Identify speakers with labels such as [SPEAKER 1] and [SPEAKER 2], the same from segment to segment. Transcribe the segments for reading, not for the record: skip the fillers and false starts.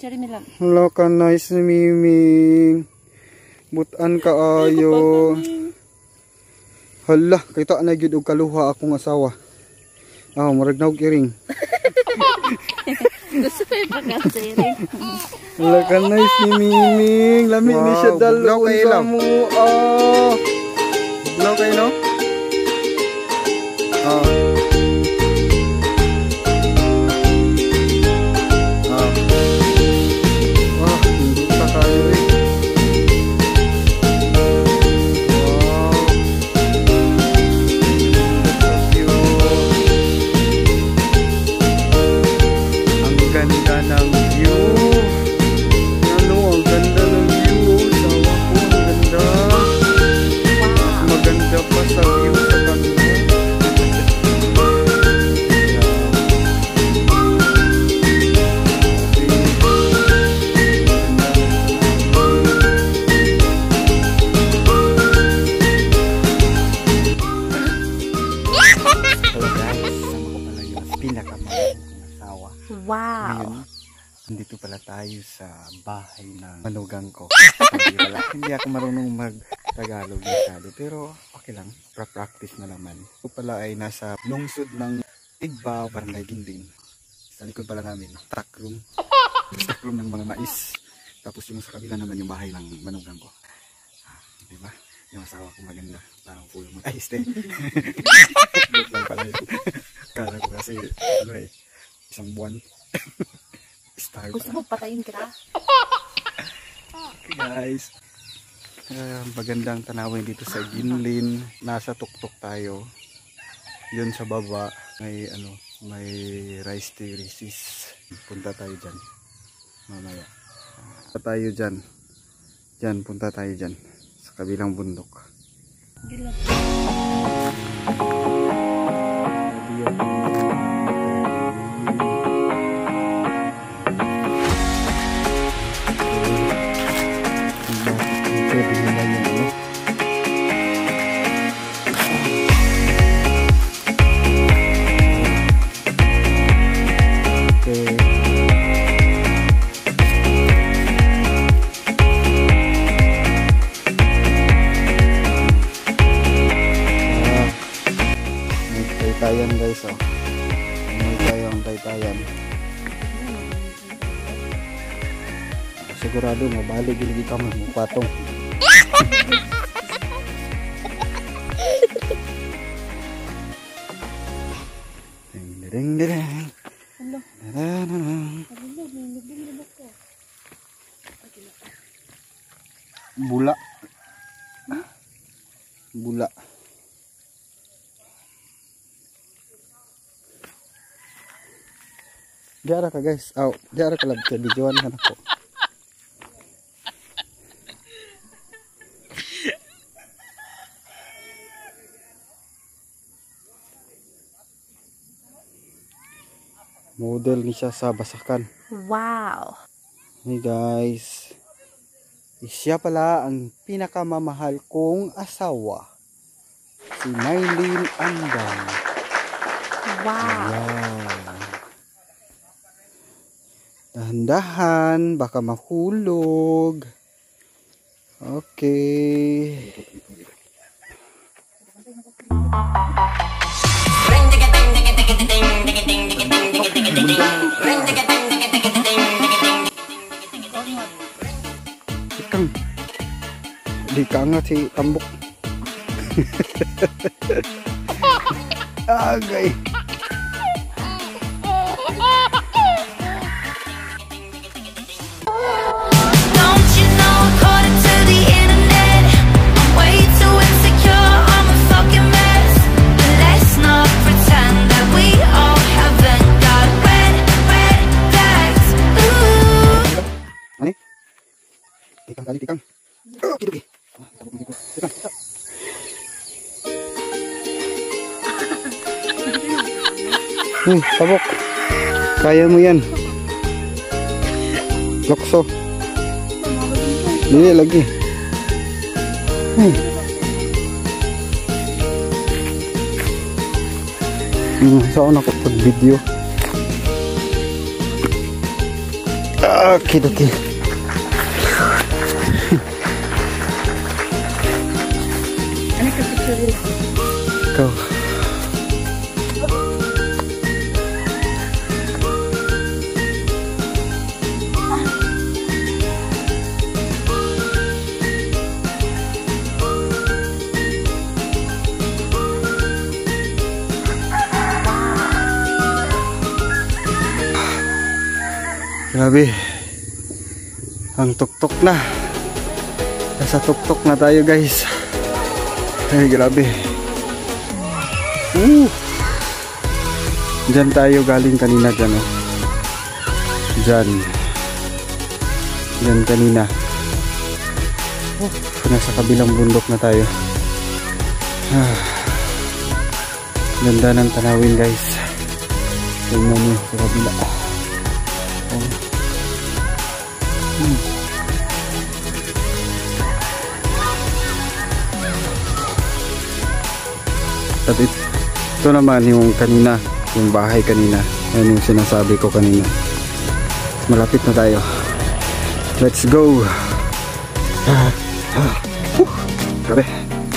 [SPEAKER 1] cherry melon.
[SPEAKER 2] Hala ka nice ni Miming. Butan ka ayo. Hala, kita na gyud og kaluha akong asawa. Murag na og iring.
[SPEAKER 1] Gusto ko yung pagka-cherry.
[SPEAKER 2] Hala ka nice ni Miming. Lami ni siya dalawon sa mo. Buglaw kayo no?
[SPEAKER 1] Wow!
[SPEAKER 2] Nandito pala tayo sa bahay ng manugang ko. Hindi ako marunong mag-Tagalog masyado, pero okay lang, pra-practice na naman. Ito pala ay nasa lungsod ng Igbaw, Barangay Ginling. Sa likod pala namin, truck room ng mga mais. Tapos yung sa kabila naman yung bahay ng manugang ko. Diba? Yung asawa ko maganda, parang full mo. Ay, stay! Good lang pala yun. Kala ko kasi, isang buwan.
[SPEAKER 1] Gusto mo patayin kita?
[SPEAKER 2] Okay guys, magandang tanawin dito sa Ginling. Nasa tuktok tayo. Yun sa baba may may rice terraces. Punta tayo dyan mamaya. Punta tayo dyan. Punta tayo dyan sa kabilang bundok. Taytayan guys, may tayong taytayan. Sigurado mabalik giligi ka magpatong. Ding ding ding. Bula. Bula. Diara ka guys. Diara ka lang sa videoan ka na po. Model ni siya sa basakan.
[SPEAKER 1] Wow!
[SPEAKER 2] Hey guys. Siya pala ang pinakamamahal kong asawa. Si Mylene Andang.
[SPEAKER 1] Wow!
[SPEAKER 2] Dahan-dahan, baka mahulog. Okay. Ikang. Di kaangat si Tambok. Agay. Tikang. Okay. Tabok. Kaya mo yan. Lokso. Dili lagi. Saan ako pag video? Okay, okay.
[SPEAKER 1] Ano ka picture nila?
[SPEAKER 2] Ikaw. Grabe. Ang tuktok na. Nasa tuktok na tayo, guys. Ay, grabe. Diyan tayo galing kanina dyan, oh. Diyan. Diyan kanina. Nasa kabilang bundok na tayo. Ganda ng tanawin, guys. Tingnan nyo sa kabila. At ito naman yung kanina, yung bahay kanina. Yan yung sinasabi ko kanina. Malapit na tayo. Let's go. Grabe.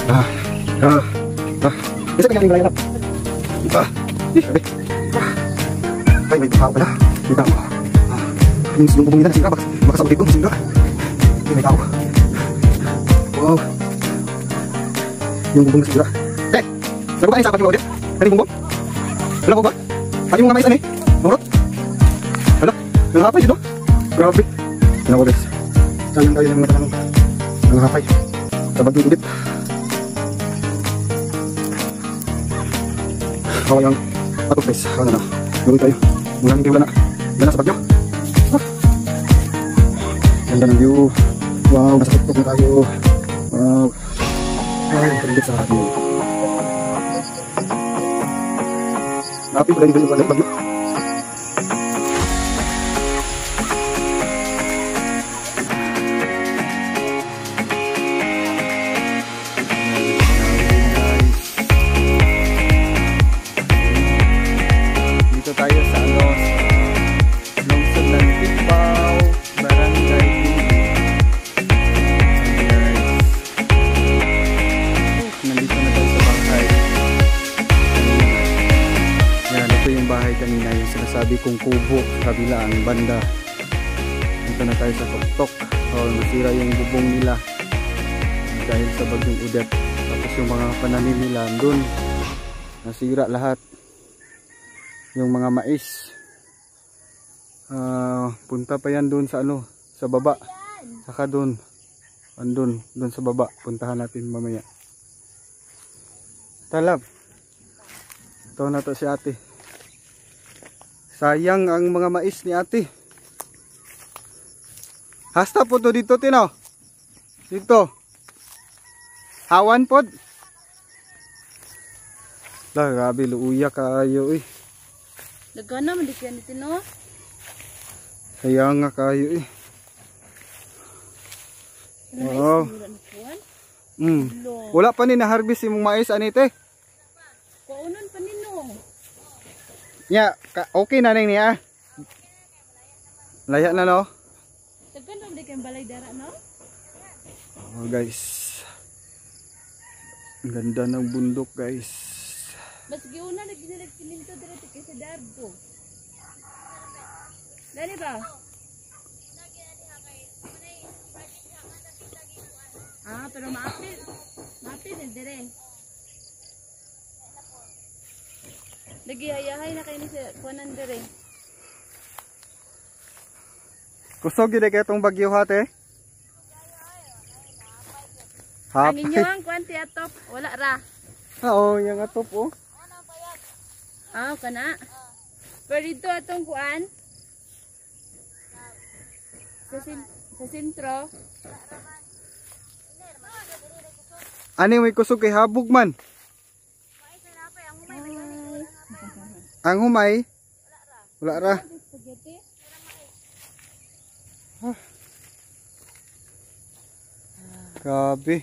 [SPEAKER 2] Isa ka galing layarap. Grabe. Ay, may tao pala. May tao. Yung bubong nila nasingga. Baka sa ulit ko nasingga. Ay, may tao. Wow. Yung bubong nasingga. Lagu ba sahabat juga dari bumbong? Lagu ba? Tadi mo nga mais ani? Murot? Hala? Nangapay dito? Grabe. Tingnan ko guys. Sayang tayo ng mga tanong. Nangapay. Sabag yung udit. Kawal ang atok guys. Ano na? Nuloy tayo. Mulang hindi wala na. Gana sa bagyo. Ganda ng view. Wow, nasa tuktok na tayo. Wow. Ay, kalibit sa atin. Tapi pala yung balik bagyo. Dito tayo sa lungsod ng Tipaw, Barangay nandito na tayo sa bahay. Yung bahay kanina, yung sinasabi kong kubo sa kabila, ang banda. Dito na tayo sa tuktok. Nasira yung bubong nila dahil sa bagyong udet. Tapos yung mga pananim nila doon, nasira lahat. Yung mga mais, punta pa yan doon sa sa baba. Saka doon sa baba. Puntahan natin mamaya. Talab. Ito na to si ate. Sayang ang mga mais ni ate. Hasta po to dito, Tino. Dito. Hawan po. Lah, grabe, luuya kayo eh.
[SPEAKER 1] Nagana man di kaya ni Tino.
[SPEAKER 2] Sayang nga kayo eh. Wow. Wala pa ni na-harvest yung mais, anite.
[SPEAKER 1] Kaunon pa nino.
[SPEAKER 2] Ya, okay na ning niya. Laya na no.
[SPEAKER 1] Tagan di kay balay dara no?
[SPEAKER 2] Oh guys. Ang ganda ng bundok guys.
[SPEAKER 1] Mas giuna nagkininto dira kay sa Dardo. Dali ba? Pero maapil din dire. Nagihayahay na kayo ni sa kuanan dire.
[SPEAKER 2] Kusog gid kay tong bagyo hate.
[SPEAKER 1] Ang inyo ang kwanti atop, wala ra.
[SPEAKER 2] Oo, yung atop oh.
[SPEAKER 1] Kana. Pero dito atong kuan. Sa sentro.
[SPEAKER 2] Ani may kusog kay habog man. Ang humay? Wala ra. Grabe.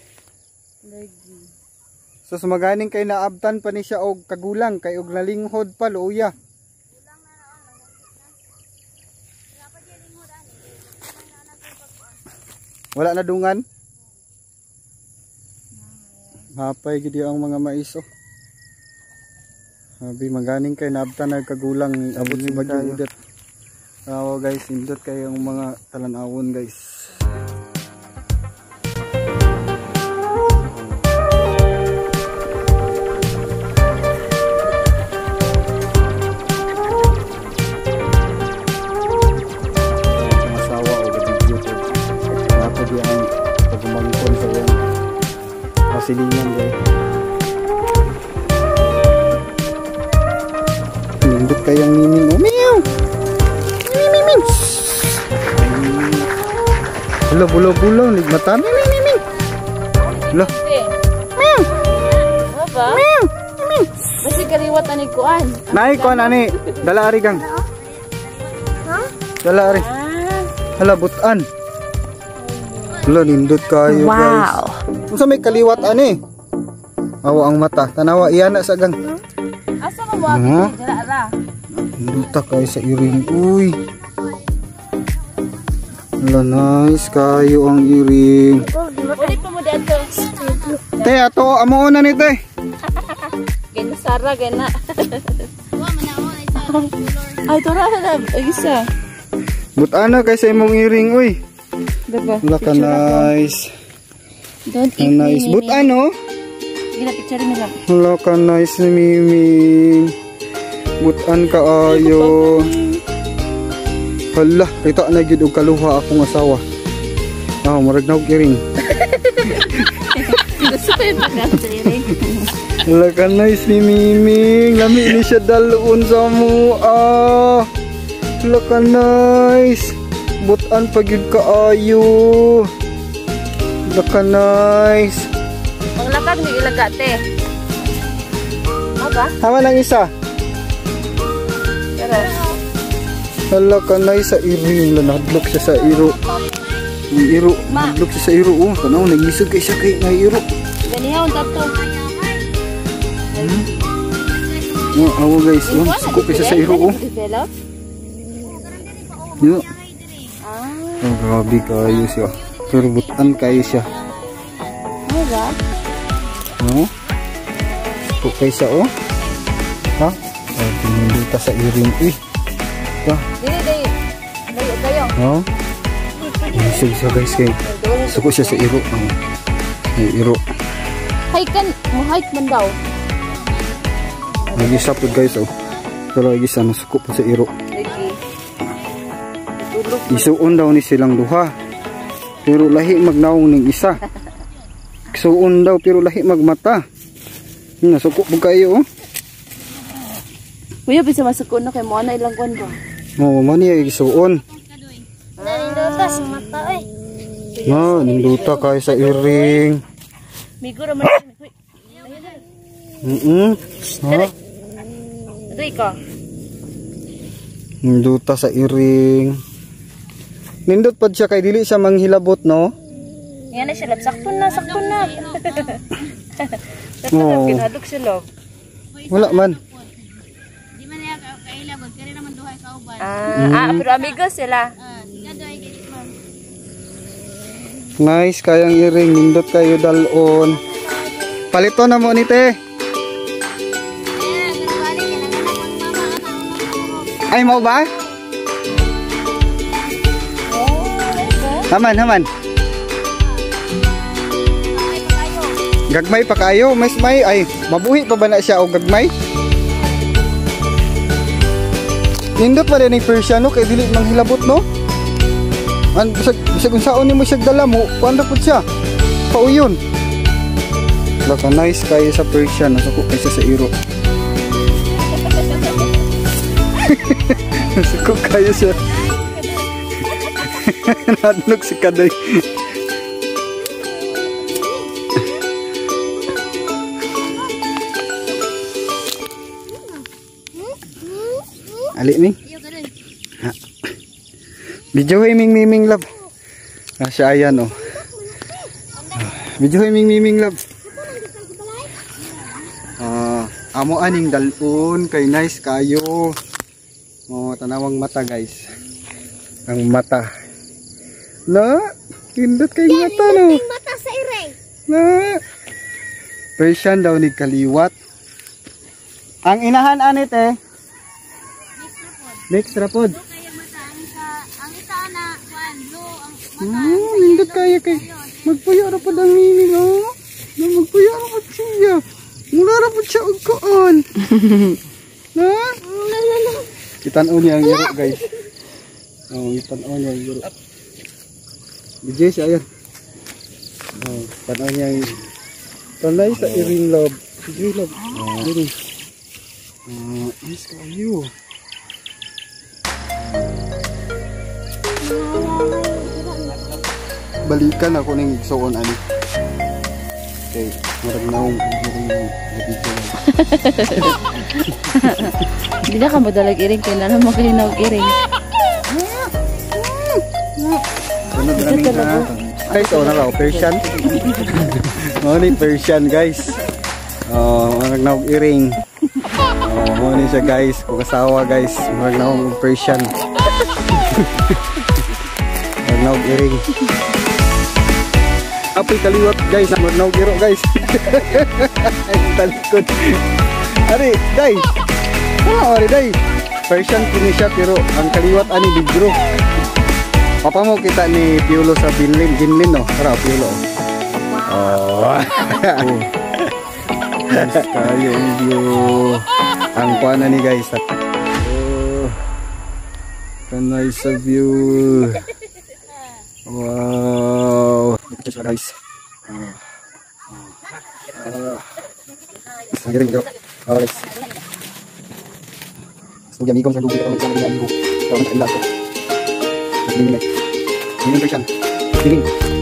[SPEAKER 2] So sumaganing kay naabtan pa ni siya og kagulang kay og nalinghod pa luya. Wala na dungan. Hapay gid ang mga mais oh. Habi maganing kay naabtan nagkagulang abot si Bagyong Odette. Guys, indot kayo ang mga talanawon guys. Masawa o video ko. Dapat yan pagumangkon sa yan. Pasilingan guys. Indot kayang miming oh. Meow! Hello, bulo-bulo, nigmata. Ming. Hello.
[SPEAKER 1] Meow. Apa? Meow. Basi kaliwat ani kuan.
[SPEAKER 2] Nay kuan ani, dala ari gang. Ha? Dala ari. Hala butan. Hello, nindot kayo guys. Unsa may kaliwat ani? Awa ang mata, tanawa iyana sa gang.
[SPEAKER 1] Asa ka mo abi dala ra?
[SPEAKER 2] Nindot kayo sa iring. Uy. Hala, nice kayo ang iring.
[SPEAKER 1] Uli pa mo dito.
[SPEAKER 2] Te, ato amo na ni te.
[SPEAKER 1] Gena Sara gena. Ay tora na isa.
[SPEAKER 2] Butana kay sa imong iring uy.
[SPEAKER 1] Diba?
[SPEAKER 2] Hala ka nice.
[SPEAKER 1] Don't eat
[SPEAKER 2] Nice. Butano?
[SPEAKER 1] Gina picture mi lang.
[SPEAKER 2] Hala ka nice ni Miming. Butan ka ayo. Hala, kita na gid og kaluha akong asawa. Murag na og iring.
[SPEAKER 1] Gusto ko yung pagkakasiring.
[SPEAKER 2] Hala ka nice ni Miming. Lami ni siya dalon sa mua. Hala ka nice. Butan pa gid ka ayo. Hala ka nice.
[SPEAKER 1] Ang lakad ni ilagate. Aba?
[SPEAKER 2] Tama lang isa.
[SPEAKER 1] Tara.
[SPEAKER 2] Hala ka nice sa iring. Lanadlok siya sa iro. Ang iro. Nadlok siya sa iro. Oh, tanaw, naglisod kay siya kay nga iro.
[SPEAKER 1] Ganihaw tato.
[SPEAKER 2] Oh, awo guys. Oh, suko kay siya sa iro. Oh. Yo. Oh, grabe kayo siya. Pero butan kayo siya.
[SPEAKER 1] Aba?
[SPEAKER 2] Oh. Suko kay siya oh. Ha? Oh, tinulita sa iring. Eh. Ha?
[SPEAKER 1] Dili. Layo kayo.
[SPEAKER 2] Oh. Lisod siya guys kay. Suko siya sa iro. Oh. May iro.
[SPEAKER 1] Hike mo hike man daw.
[SPEAKER 2] Nag-isa po guys oh. Pero nag-isa nasuko po sa iro.
[SPEAKER 1] Lagi. Tulog.
[SPEAKER 2] Isuon daw ni silang duha. Pero lahi magnaong ning isa. Isuon daw pero lahi magmata. Nasuko po kayo oh.
[SPEAKER 1] Kuya bisa masuk na kay mo na ilang kon ba?
[SPEAKER 2] Oh, mani ay isuon.
[SPEAKER 1] Naninduta sa mata eh.
[SPEAKER 2] Ninduta kayo sa iring.
[SPEAKER 1] Migo ra man.
[SPEAKER 2] Ha?
[SPEAKER 1] Adoy ka.
[SPEAKER 2] Ninduta sa iring. Nindot pa siya kay dili siya manghilabot no?
[SPEAKER 1] Yan na siya lab. Sakto na. Sakto
[SPEAKER 2] Oo.
[SPEAKER 1] na kinadok siya lab.
[SPEAKER 2] Wala man.
[SPEAKER 1] Pero amigos sila.
[SPEAKER 2] Nice kayang iring. Nindot kayo dalon. Palito na mo ni te. Ay mau ba? Haman. Gagmay pa kayo, mas may ay mabuhi pa ba na siya o gagmay? Nindot pa rin yung Persiano kay dili manghilabot no? Bisag unsaon nimo siya dala mo, kuan po siya. Pauyon. Baka nice kayo sa Persian, nasuko kayo sa iro. Nasuko kayo siya. Nadlok si Kaday. Ali Ming. Video Ming love. Siya ayan oh. Video Ming love. Amo aning dalpon kay nice kayo. Oh, tanawang mata guys. Ang mata. Na Pindot kay mata no.
[SPEAKER 1] Mata sa ire.
[SPEAKER 2] Na. Persian daw ni kaliwat. Ang inahan anit mix rapod.
[SPEAKER 1] Kaya mata ang ita na kuan blue ang mata.
[SPEAKER 2] Pindot kaya kay magpuyo rapod ang nini no. Magpuyo rapod siya. Mula rapod siya og kuon. Na? Itan-on niya ang iro guys. Oh, itan-on niya ang iro. Bijay siya ayan. Oh, itan-on niya ang tanay sa iring love. Bijay love. Iring. Nice kayo. Balikan ako ng igsoon ani. Okay, murag naong iring video.
[SPEAKER 1] Hindi na ka madalag iring kaya na naman kalinawag iring.
[SPEAKER 2] Ano daming na? Ay, ito na raw, Persian. Ano Persian guys. Marag naog iring. Ano siya guys, kung asawa guys, marag naog Persian. Marag naog iring. Apoy kaliwat guys, marag naog iro guys. Ay, talikod. Ari, day. Ari, day. Persian kini siya pero ang kaliwat ani bigro. Papa mo kita ni Piolo sa Ginlin no? Tara, Piolo. Oh. Nice kayo ang view. Ang kuana ni guys. Oh. Nice view. Wow. Ito siya guys. Sangiring bro. Oh, guys. Sugi amigo sa lugi ko sa amigo. Ito ang tindahan ko. Ini Persian. Ini.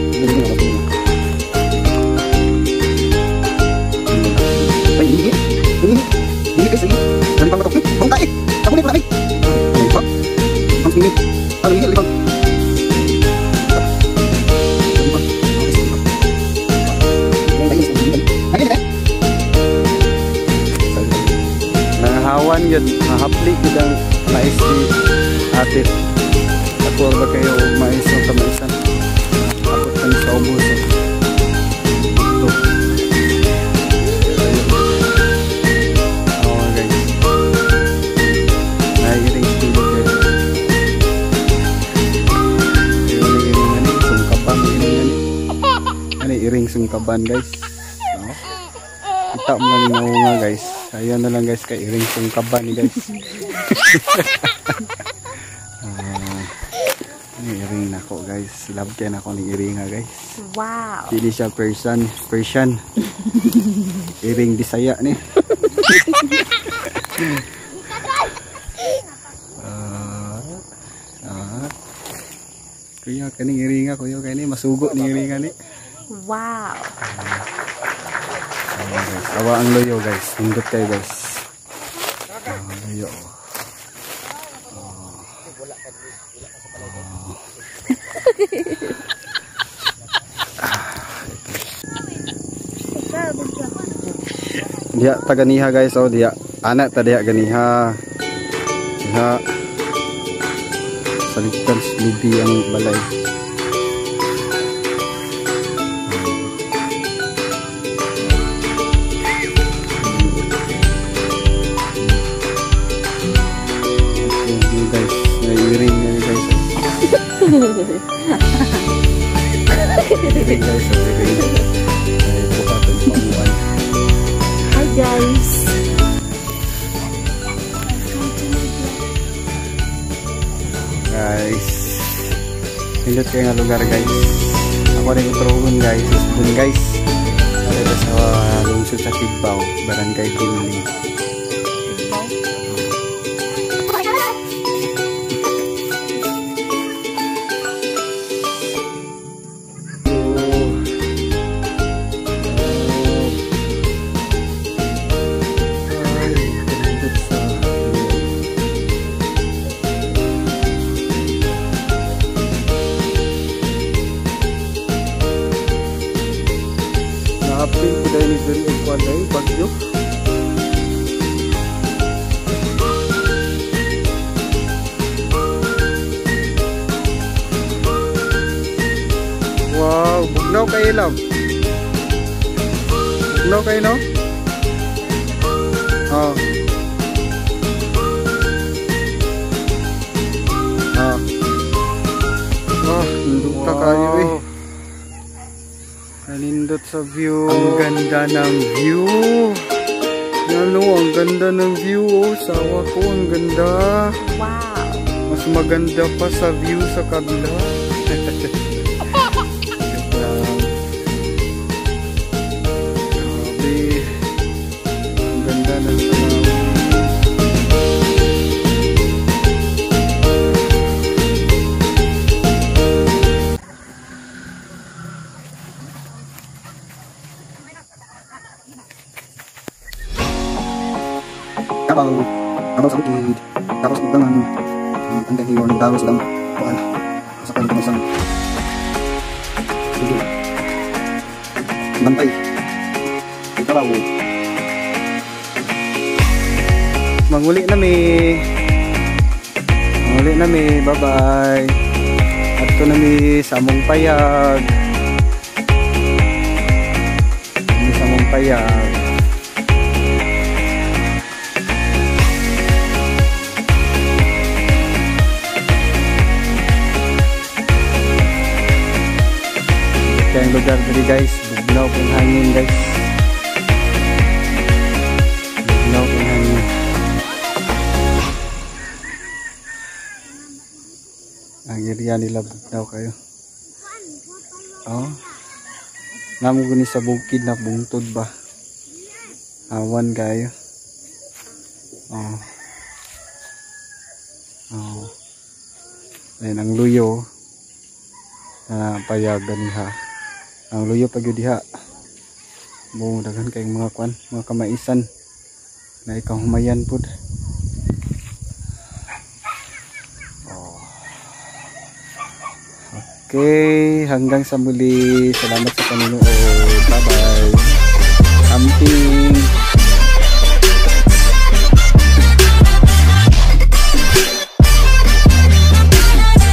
[SPEAKER 2] Ini guys ini. Dari pang patok. Bang taik. Kamu ni pula ni. Bang. Bang ini. Ano ini bang? Nahawan yun. Nahapli yun ang mais ni ate. Ako ba kayo mais ng kamaisan? Ako kami sa ubos. Ito. Oh guys. Nairing stilo kayo. Iring sungkaban. Iring sungkaban guys. Kita mo nga nga guys. Ayan na lang guys kay iring sungkaban ni guys. Iring na ako guys. Love kayo na ako ng iring ha guys.
[SPEAKER 1] Wow.
[SPEAKER 2] Hindi siya Persian. Iring Bisaya ni. Kuya kaning iring ha. Kuya kaning masugo ni iring ni.
[SPEAKER 1] Wow.
[SPEAKER 2] Guys, awa ang loyo guys. Hindot kayo guys. Loyo. Dia taganiha guys, oh dia anak tadi ganiha. Diha salikan lubi ang balay. Guys, nairing niya guys. Iring guys, iring. Ay, bukatan pamuan.
[SPEAKER 1] Hi guys.
[SPEAKER 2] Guys, pindot kayo nga lugar guys. Ako rin utrohon guys. Usbon guys. Dito sa lungsod sa Kigbao, Barangay Ginling. Naapin ko dahil ni Diri Ekwan dahil bagyo. love. Bugnaw kayo, no? Oh. Ah. Oh, nindot ka kayo eh. Nindot sa view. Ang ganda ng view. Ano, ang ganda ng view. Oh, sawa ko, ang ganda.
[SPEAKER 1] Wow.
[SPEAKER 2] Mas maganda pa sa view sa kabila. Kapag sa bukid, tapos magdangan, ang gahiyo ng tao silang kuhan sa kanilang isang sige, bantay, ikaw manguli na mi, bye bye. At ito na mi sa among payag, kaya ang lugar dali guys, bugnaw kong hangin guys, bugnaw kong hangin. Ang area nila bugnaw kayo. Oh, namugunin sa bukid na bungtod ba, awan kayo. Oh, oh, ayun ang luyo na payagan niya. Ang luyo pag yun diha, buong daghan kayong mga kwan, mga kamaisan na ikaw humayan po. Oh. Okay, hanggang sa muli. Salamat sa panonood. Bye bye. Camping.